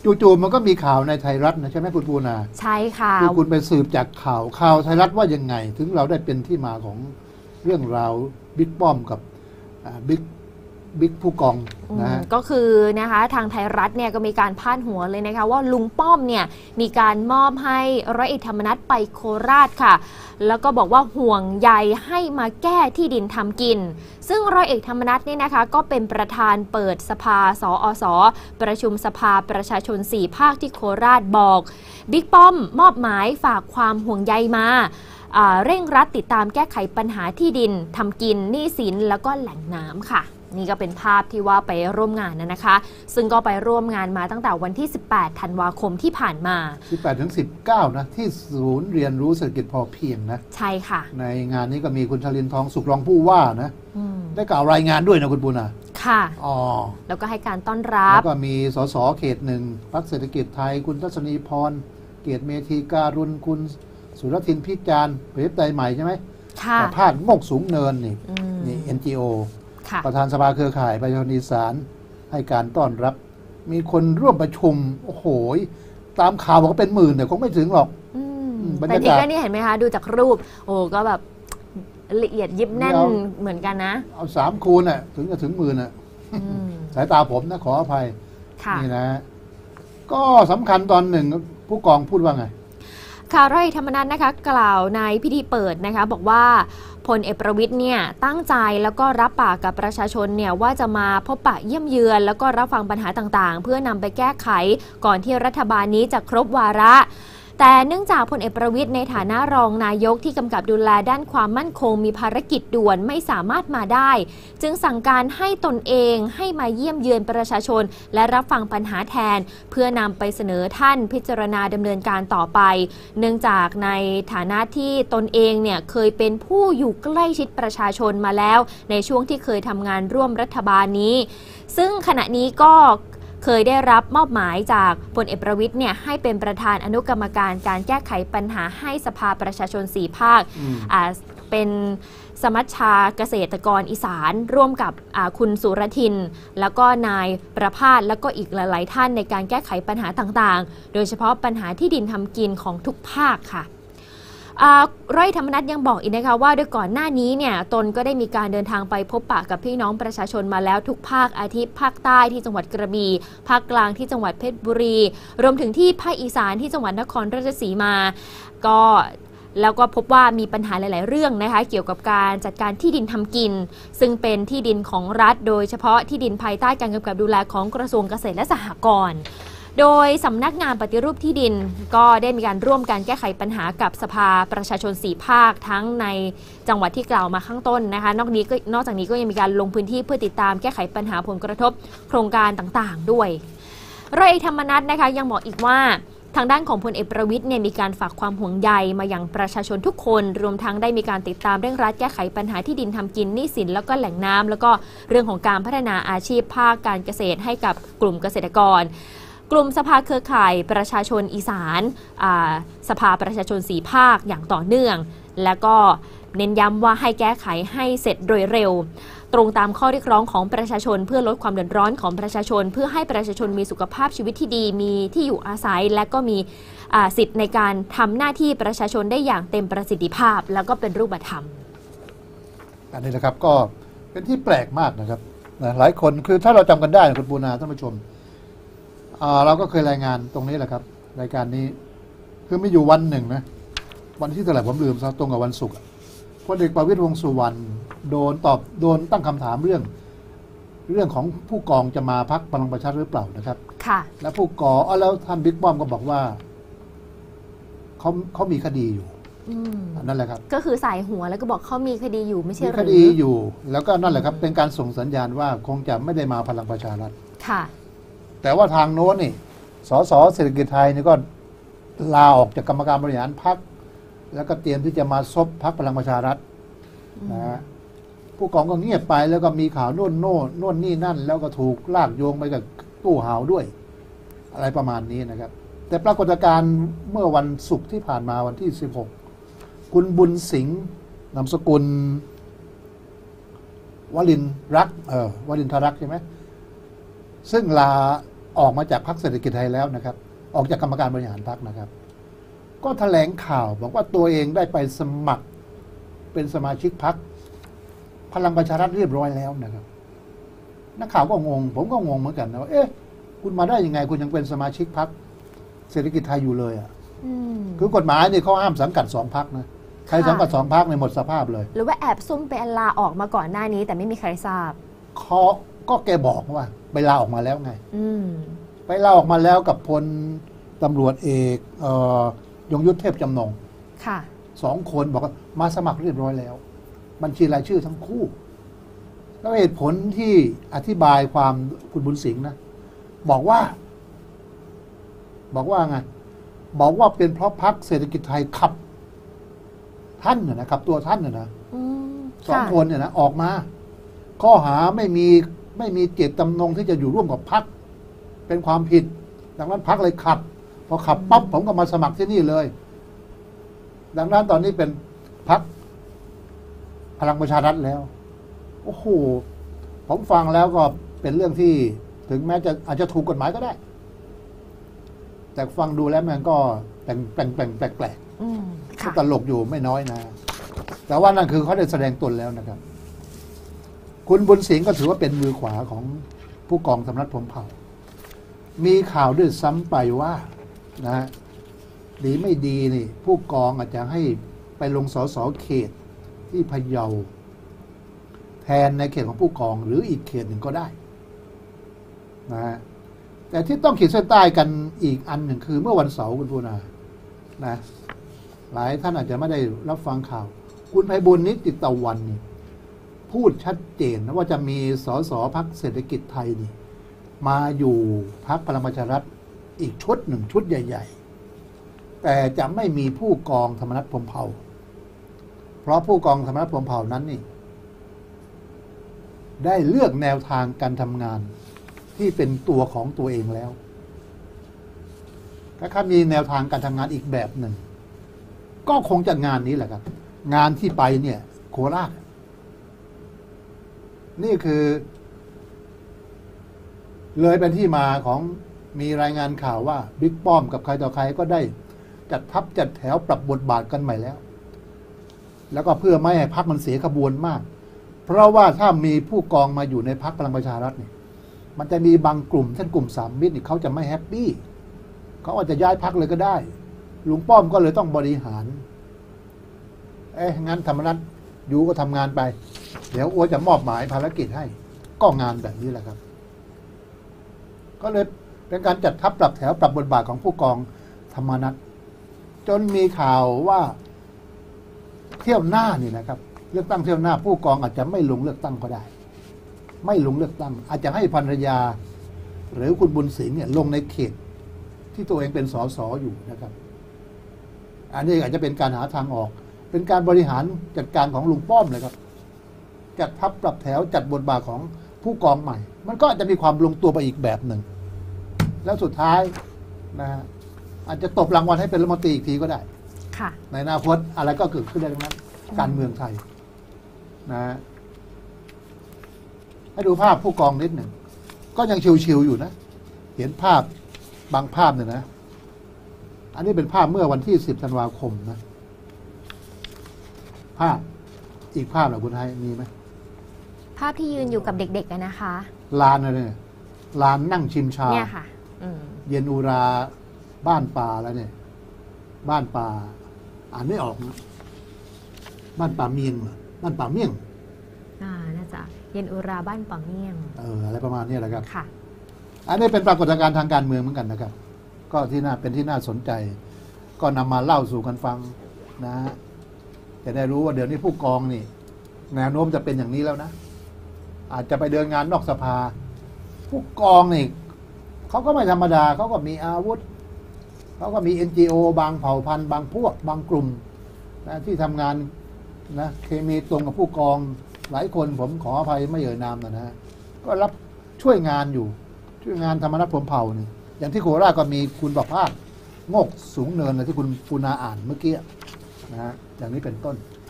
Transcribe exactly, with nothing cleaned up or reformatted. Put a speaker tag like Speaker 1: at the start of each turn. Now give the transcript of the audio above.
Speaker 1: จู่ๆมันก็มีข่าวในไทยรัฐนะใช่ไหมคุณปูนา
Speaker 2: ใช่ค่ะ
Speaker 1: คือคุณไปสืบจากข่าวข่าวไทยรัฐว่ายังไงถึงเราได้เป็นที่มาของเรื่องราวบิ๊กป้อมกับบิ๊กบิ๊กผู้กองนะ
Speaker 2: ก็คือนะคะทางไทยรัฐเนี่ยก็มีการพาดหัวเลยนะคะว่าลุงป้อมเนี่ยมีการมอบให้ร้อยเอกธรรมนัสไปโคราชค่ะแล้วก็บอกว่าห่วงใยให้มาแก้ที่ดินทำกินซึ่งร้อยเอกธรรมนัสเนี่ยนะคะก็เป็นประธานเปิดสภาสอสประชุมสภาประชาชนสี่ภาคที่โคราชบอกบิ๊กป้อมมอบหมายฝากความห่วงใยมาเร่งรัดติดตามแก้ไขปัญหาที่ดินทำกินหนี้สินแล้วก็แหล่งน้ำค่ะนี่ก็เป็นภาพที่ว่าไปร่วมงานนะคะซึ่งก็ไปร่วมงานมาตั้งแต่วันที่สิบแปดธันวาคมที่ผ่านมา
Speaker 1: สิบแปดถึงสิบเก้านะที่ศูนย์เรียนรู้เศรษฐกิจพอเพียงนะ
Speaker 2: ใช่ค่ะ
Speaker 1: ในงานนี้ก็มีคุณชลินทองสุขรองผู้ว่านะได้กล่าวรายงานด้วยนะคุณปุณณะ
Speaker 2: ค่ะ
Speaker 1: อ๋อ
Speaker 2: แล้วก็ให้การต้อนรับ
Speaker 1: แล้วก็มีสสเขตหนึ่งพรรคเศรษฐกิจไทยคุณทัศนีพรเกียรติเมธีการุณคุณสุรทินพิจารณ์ประเทศไทยใหม่ใช่ไหม
Speaker 2: ค่ะ
Speaker 1: ประพาสโมกสูงเนินนี่นี่ เอ็น จี โอ ประธานสภาเครือข่ายประชาชนอีสานให้การต้อนรับมีคนร่วมประชุมโอ้โหตามข่าวบอกว่าเป็นหมื่นแต่คงไม่ถึงหรอก
Speaker 2: แต่ที่ก็นี่เห็นไหมคะดูจากรูปโอ้ก็แบบละเอียดยิบแน่นเหมือนกันนะ
Speaker 1: เอาสามคูณน่ะถึงจะถึงหมื่นน่ะสายตาผมนะขออภัยนี่นะก็สำคัญตอนหนึ่งผู้กองพูดว่าไง
Speaker 2: ค่ะร้อยเอกธรรมนัสนะคะกล่าวในพิธีเปิดนะคะบอกว่าพลเอกประวิตรเนี่ยตั้งใจแล้วก็รับปากกับประชาชนเนี่ยว่าจะมาพบปะเยี่ยมเยือนแล้วก็รับฟังปัญหาต่างๆเพื่อนำไปแก้ไขก่อนที่รัฐบาลนี้จะครบวาระแต่เนื่องจากพลเอกประวิตรในฐานะรองนายกที่กำกับดูแลด้านความมั่นคงมีภารกิจด่วนไม่สามารถมาได้จึงสั่งการให้ตนเองให้มาเยี่ยมเยือนประชาชนและรับฟังปัญหาแทนเพื่อนำไปเสนอท่านพิจารณาดำเนินการต่อไปเนื่องจากในฐานะที่ตนเองเนี่ยเคยเป็นผู้อยู่ใกล้ชิดประชาชนมาแล้วในช่วงที่เคยทำงานร่วมรัฐบาลนี้ซึ่งขณะนี้ก็เคยได้รับมอบหมายจากพลเอกประวิตรเนี่ยให้เป็นประธานอนุกรรมการการแก้ไขปัญหาให้สภาประชาชนสี่ภาคเป็นสมัชชาเกษตรกรอีสานร่วมกับคุณสุรทินแล้วก็นายประภาสแล้วก็อีกหลายๆท่านในการแก้ไขปัญหาต่างๆโดยเฉพาะปัญหาที่ดินทำกินของทุกภาคค่ะร้อยธรรมนัสยังบอกอีกนะคะว่าโดยก่อนหน้านี้เนี่ยตนก็ได้มีการเดินทางไปพบปะกับพี่น้องประชาชนมาแล้วทุกภาคอาทิภาคใต้ที่จังหวัดกระบี่ภาคกลางที่จังหวัดเพชรบุรีรวมถึงที่ภาคอีสานที่จังหวัดนครราชสีมาก็แล้วก็พบว่ามีปัญหาหลายๆเรื่องนะคะเกี่ยวกับการจัดการที่ดินทำกินซึ่งเป็นที่ดินของรัฐโดยเฉพาะที่ดินภายใต้การกำกับดูแลของกระทรวงเกษตรและสหกรณ์โดยสำนักงานปฏิรูปที่ดินก็ได้มีการร่วมการแก้ไขปัญหากับสภาประชาชนสี่ภาคทั้งในจังหวัดที่กล่าวมาข้างต้นนะคะนอกนี้ก็นอกจากนี้ก็ยังมีการลงพื้นที่เพื่อติดตามแก้ไขปัญหาผลกระทบโครงการต่างๆด้วยร้อยเอกธรรมนัสนะคะยังบอกอีกว่าทางด้านของพลเอกประวิตรเนี่ยมีการฝากความห่วงใยมาอย่างประชาชนทุกคนรวมทั้งได้มีการติดตามเร่งรัดแก้ไขปัญหาที่ดินทำกินหนี้สินแล้วก็แหล่งน้ำแล้วก็เรื่องของการพัฒนาอาชีพภาคการเกษตรให้กับกลุ่มเกษตรกรกลุ่มสภาเครือข่ายประชาชนอีสานสภาประชาชนสี่ภาคอย่างต่อเนื่องและก็เน้นย้ำว่าให้แก้ไขให้เสร็จโดยเร็วตรงตามข้อเรียกร้องของประชาชนเพื่อลดความเดือดร้อนของประชาชนเพื่อให้ประชาชนมีสุขภาพชีวิตที่ดีมีที่อยู่อาศัยและก็มีสิทธิ์ในการทำหน้าที่ประชาชนได้อย่างเต็มประสิทธิภาพแล้วก็เป็นรูปธรรม
Speaker 1: อันนี้นะครับก็เป็นที่แปลกมากนะครับหลายคนคือถ้าเราจำกันได้คุณปูนาท่านผู้ชมเราก็เคยรายงานตรงนี้แหละครับรายการนี้คือไม่อยู่วันหนึ่งนะวันที่เท่าไหร่ผมลืมซะตรงกับวันศุกร์พลเอกประวิตรวงษ์สุวรรณโดนตอบโดนตั้งคำถามเรื่องเรื่องของผู้กองจะมาพรรคพลังประชารัฐหรือเปล่านะครับ
Speaker 2: ค่ะ
Speaker 1: และผู้กองอ๋อแล้วท่านบิ๊กป้อมก็บอกว่าเขาเขามีคดีอยู่นั่นแหละครับ
Speaker 2: ก็คือสายหัวแล้วก็บอกเขามีคดีอยู่ไม่ใช่หรือ
Speaker 1: มีคดีอยู่แล้วก็นั่นแหละครับเป็นการส่งสัญญาณว่าคงจะไม่ได้มาพลังประชารัฐ
Speaker 2: ค่ะ
Speaker 1: แต่ว่าทางโน้นนี่สสเศรษฐกิจไทยนี่ก็ลาออกจากกรรมการบริหารพรรคแล้วก็เตรียมที่จะมาซบพรรคพลังประชารัฐนะฮะผู้กองก็เงียบไปแล้วก็มีข่าวโน่นโน่นโน่นนี่นั่นแล้วก็ถูกลากโยงไปกับตู้ห่าวด้วยอะไรประมาณนี้นะครับแต่ปรากฏการณ์เมื่อวันศุกร์ที่ผ่านมาวันที่สิบหกคุณบุญสิงห์นามสกุลวลินรักเออวลินทรักใช่ไหมซึ่งลาออกมาจากพรรคเศรษฐกิจไทยแล้วนะครับ ออกจากกรรมการบริหารพรรคนะครับ ก็แถลงข่าวบอกว่าตัวเองได้ไปสมัครเป็นสมาชิกพรรคพลังประชารัฐเรียบร้อยแล้วนะครับนักข่าวก็งงผมก็งงเหมือนกันนะว่าเอ๊ะคุณมาได้ยังไงคุณยังเป็นสมาชิกพรรคเศรษฐกิจไทยอยู่เลยอ่ะ
Speaker 2: อืม
Speaker 1: คือกฎหมายเนี่ยเขาห้ามสังกัดสองพรรคนะใครสังกัดสองพรรคในยหมดสภาพเลย
Speaker 2: หรือว่าแอบซุ่มไปลาออกมาก่อนหน้านี้ แต่ไม่มีใครทราบ
Speaker 1: เขาก็แกบอกว่าไปลาออกมาแล้วไง
Speaker 2: อืม
Speaker 1: ไปลาออกมาแล้วกับพลตำรวจเอกเอ่อยงยุทธเทพจำนง
Speaker 2: ค่ะ
Speaker 1: สองคนบอกว่ามาสมัครเรียบร้อยแล้ว บัญชีรายชื่อทั้งคู่ แล้วเหตุผลที่อธิบายความคุณบุญสิงห์นะ บอกว่า บอกว่าไง บอกว่าเป็นเพราะพรรคเศรษฐกิจไทยขับ ท่านน่ะนะครับ ตัวท่านน่ะนะ
Speaker 2: อืม
Speaker 1: สองคนเนี่ยนะออกมา ข้อหาไม่มีไม่มีเจตจำนงที่จะอยู่ร่วมกับพรรคเป็นความผิด ดังนั้นพรรคเลยขับ พอขับปั๊บผมก็มาสมัครที่นี่เลย ดังนั้นตอนนี้เป็นพรรคพลังประชารัฐแล้ว โอ้โห ผมฟังแล้วก็เป็นเรื่องที่ถึงแม้จะอาจจะถูกกฎหมายก็ได้ แต่ฟังดูแล้วมันก็แปลงแปลงแปลงแปลกแปลก
Speaker 2: อืม
Speaker 1: ก็
Speaker 2: ค่ะ
Speaker 1: ตลกอยู่ไม่น้อยนะ แต่ว่านั่นคือเขาได้แสดงตนแล้วนะครับ คุณบุญสิงห์ก็ถือว่าเป็นมือขวาของผู้กองสำนักพรหมเผ่า มีข่าวด้วยซ้ำไปว่านะฮะดีไม่ดีนี่ ผู้กองอาจจะให้ไปลงสสเขตที่พะเยา แทนในเขตของผู้กองหรืออีกเขตหนึ่งก็ได้นะฮะแต่ที่ต้องขีดเส้นใต้กันอีกอันหนึ่งคือเมื่อวันเสาร์คุณพูนานะหลายท่านอาจจะไม่ได้รับฟังข่าว คุณไพบุญนิติตะวันนี่พูดชัดเจนนะว่าจะมีสสพรรคเศรษฐกิจไทยนี่มาอยู่พรรคพลังประชารัฐอีกชุดหนึ่งชุดใหญ่ ๆ แต่จะไม่มีผู้กองธรรมนัฐพรหมเผ่า เพราะผู้กองธรรมนัฐพรหมเผ่านั้นนี่ได้เลือกแนวทางการทำงานที่เป็นตัวของตัวเองแล้วถ้ามีแนวทางการทำงานอีกแบบหนึ่ง ก็คงจะงานนี้แหละครับ งานที่ไปเนี่ยโคราชนี่คือ เลยเป็นที่มาของมีรายงานข่าวว่าบิ๊กป้อมกับใครต่อใครก็ได้จัดทัพจัดแถวปรับบทบาทกันใหม่แล้ว แล้วก็เพื่อไม่ให้พรรคมันเสียขบวนมาก เพราะว่าถ้ามีผู้กองมาอยู่ในพรรคพลังประชารัฐเนี่ยมันจะมีบางกลุ่มเช่นกลุ่มสามมิตรนี่เขาจะไม่แฮปปี้เขาอาจจะย้ายพรรคเลยก็ได้ลุงป้อมก็เลยต้องบริหาร เอ๊ะงั้นธรรมนัฐอยู่ก็ทำงานไป เดี๋ยวอัวจะมอบหมายภารกิจให้ ก็งานแบบนี้แหละครับ ก็เลยเป็นการจัดทัพปรับแถวปรับบทบาทของผู้กองธรรมนัฐจนมีข่าวว่าเที่ยวหน้านี่นะครับเลือกตั้งเที่ยวหน้าผู้กองอาจจะไม่ลงเลือกตั้งก็ได้ ไม่ลงเลือกตั้ง อาจจะให้ภรรยา หรือคุณบุญสิงห์เนี่ยลงในเขตที่ตัวเองเป็นสสอยู่นะครับ อันนี้อาจจะเป็นการหาทางออก เป็นการบริหารจัดการของลุงป้อมเลยครับจัดทัพปรับแถวจัดบทบาทของผู้กองใหม่ มันก็อาจจะมีความลงตัวไปอีกแบบหนึ่ง แล้วสุดท้ายนะฮะอาจจะตบรางวัลให้เป็นรัฐมนตรีอีกทีก็ได้
Speaker 2: ค่ะ
Speaker 1: ในอนาคตอะไรก็เกิดขึ้นได้ทั้งนั้นการเมืองไทยนะฮะให้ดูภาพผู้กองนิดหนึ่งก็ยังชิวๆอยู่นะ เห็นภาพบางภาพเนี่ยนะ อันนี้เป็นภาพเมื่อวันที่สิบธันวาคมนะภาพอีกภาพเหรอคุณไทยมีไหม
Speaker 2: ภาพที่ยืนอยู่กับเด็กๆอะนะคะ
Speaker 1: ลานอะไรเนี่ยลานนั่งชิมชา
Speaker 2: เนี่ยค่ะ อืม
Speaker 1: เย็นอุราบ้านป่าแล้วเนี่ย บ้านป่า อ่านไม่ออกนะบ้านป่าเมียงเหรอบ้านป่าเมี่ยง
Speaker 2: อ่า น่าจะ เย็นอุราบ้านป่าเมี่ยง
Speaker 1: เอออะไรประมาณนี้แหละครับ
Speaker 2: ค่ะ
Speaker 1: อันนี้เป็นปรากฏการณ์ทางการเมืองเหมือนกันนะครับ ก็ที่น่าเป็นที่น่าสนใจ ก็นำมาเล่าสู่กันฟังนะฮะจะได้รู้ว่าเดี๋ยวนี้ผู้กองนี่แนวโน้มจะเป็นอย่างนี้แล้วนะ อาจจะไปเดินงานนอกสภา ผู้กองนี่เขาก็ไม่ธรรมดาเขาก็มีอาวุธเขาก็มี เอ็น จี โอ บางเผ่าพันธุ์บางพวกบางกลุ่มนะที่ทำงานนะเคมีตรงกับผู้กองหลายคนผมขออภัยไม่เอ่ยนามนะนะก็รับช่วยงานอยู่ช่วยงานธรรมนัฐพรหมเผ่านี่อย่างที่โคราชก็มีคุณประภาสงกสูงเนินนะที่คุณปูนาอ่านเมื่อกี้นะฮะอย่างนี้เป็นต้น